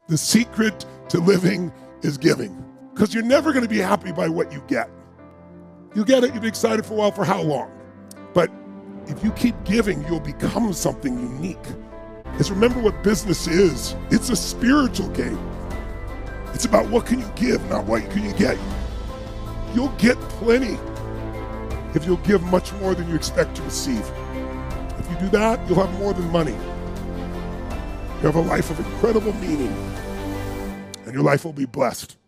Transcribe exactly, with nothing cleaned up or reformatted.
The secret to living is giving, because you're never going to be happy by what you get. You get it, you'll be excited for a while. For how long? But if you keep giving, you'll become something unique. Because remember what business is. It's a spiritual game. It's about what can you give, not what can you get. You'll get plenty if you'll give much more than you expect to receive. If you do that, you'll have more than money. You have a life of incredible meaning, and your life will be blessed.